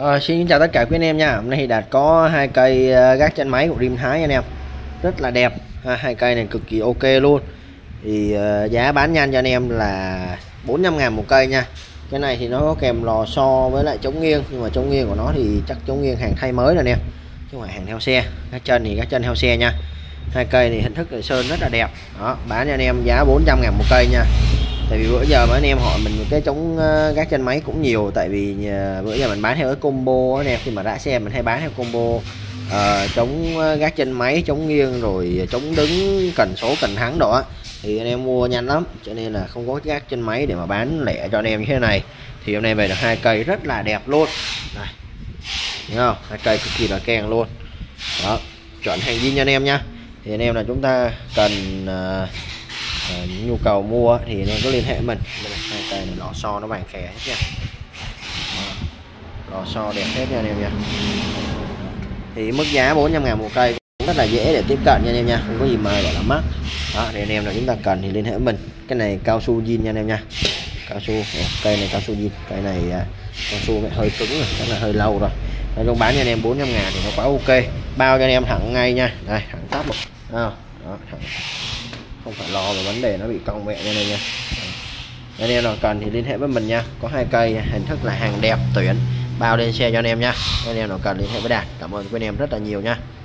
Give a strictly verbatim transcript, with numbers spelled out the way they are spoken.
Ờ, Xin chào tất cả quý anh em nha. Hôm nay thì Đạt có hai cây ờ, gác chân máy của Rim Thái anh em, rất là đẹp. Ha, hai cây này cực kỳ ok luôn. Thì uh, giá bán nhanh cho anh em là bốn mươi lăm ngàn một cây nha. Cái này thì nó có kèm lò xo với lại chống nghiêng, nhưng mà chống nghiêng của nó thì chắc chống nghiêng hàng thay mới rồi nè, chứ không phải hàng theo xe. Gác chân thì gác chân theo xe nha. Hai cây thì hình thức là sơn rất là đẹp. Đó, bán cho anh em giá bốn trăm ngàn một cây nha. Tại vì bữa giờ mà anh em hỏi mình cái chống gác chân máy cũng nhiều, tại vì bữa giờ mình bán theo cái combo anh em, khi mà rã xe mình hay bán theo combo uh, chống gác chân máy, chống nghiêng rồi chống đứng, cần số cần thắng đó, thì anh em mua nhanh lắm, cho nên là không có gác chân máy để mà bán lẻ cho anh em như thế này. Thì hôm nay về được hai cây rất là đẹp luôn này, thấy không? Hai cây cực kỳ là keng luôn đó, chuẩn hàng zin cho anh em nha. Thì anh em là chúng ta cần uh, À, nhu cầu mua thì anh em có liên hệ mình. Đây này, hai cây này lò xo nó vàng khè hết nha. Đó, lò xo đẹp hết nha anh em nha. Thì mức giá bốn trăm ngàn một cây cũng rất là dễ để tiếp cận nha anh em nha, không có gì mà gọi là mắc. Đó, thì anh em nào chúng ta cần thì liên hệ với mình. Cái này cao su zin nha anh em nha, cao su. Cây này cao su zin, cây này cao su hơi cứng rồi, chắc là hơi lâu rồi. Nói chung bán cho anh em bốn trăm ngàn thì nó quá ok, bao cho anh em thẳng ngay nha. Đây, thẳng tắp một. Đó, thẳng, không phải lo về vấn đề nó bị cong vẹo như này nha. Anh em nào cần thì liên hệ với mình nha. Có hai cây hình thức là hàng đẹp tuyển, bao lên xe cho anh em nha. Anh em nào cần liên hệ với Đạt. Cảm ơn quý anh em rất là nhiều nha.